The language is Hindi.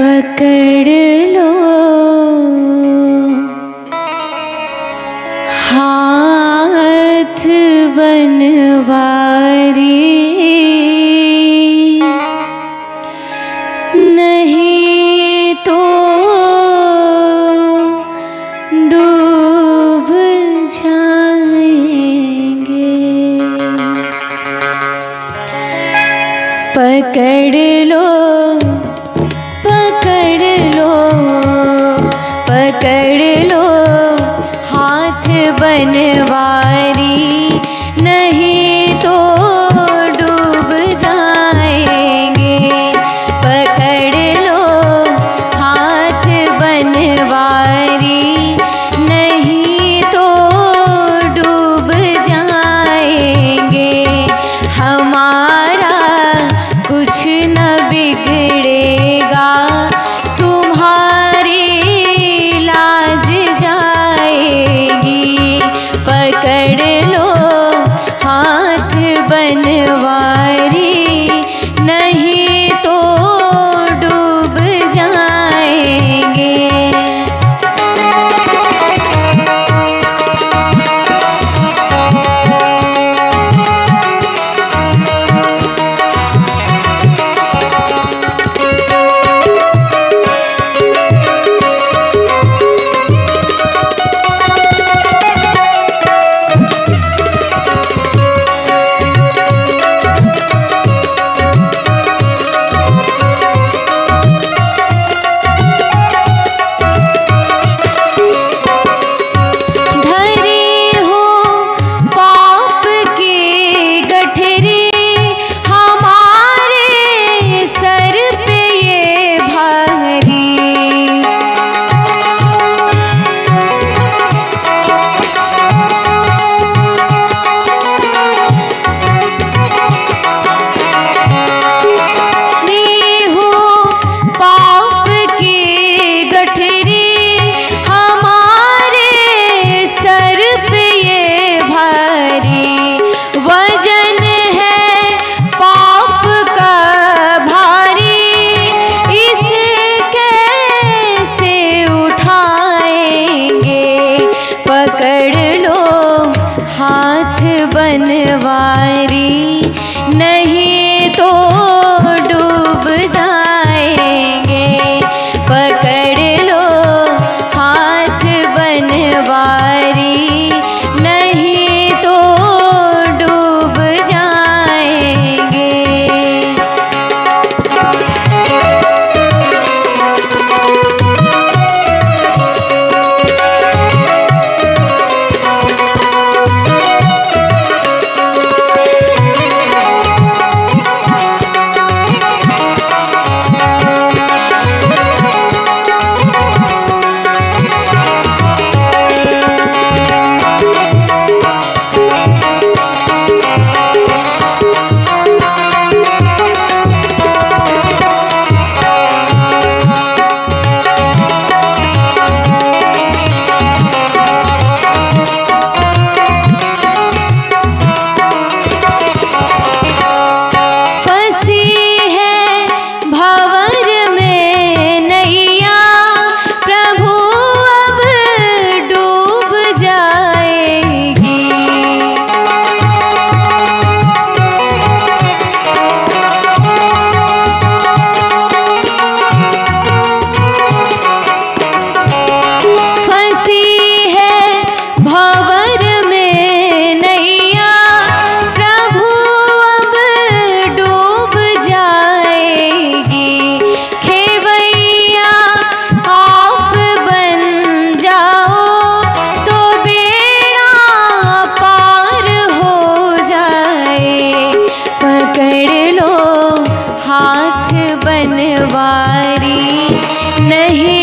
पकड़ लो हाथ बनवारी, नहीं तो डूब जाएंगे। पकड़ लो पकड़ लो पकड़ लो हाथ बनवारी, नहीं तो डूब जाएंगे। पकड़ लो हाथ बनवारी, नहीं तो डूब जाएंगे। हमारा कुछ न बिगड़ेगा, तुम्हारी लाज जाएगी। पकड़ लो हाथ बनवारी, नहीं तो डूब जाएंगे। हाथ बनवारी, नहीं तो डूब जाएंगे। पकड़ लो हाथ बनवारी, नहीं तो डूब जाएंगे। बनवारी, नहीं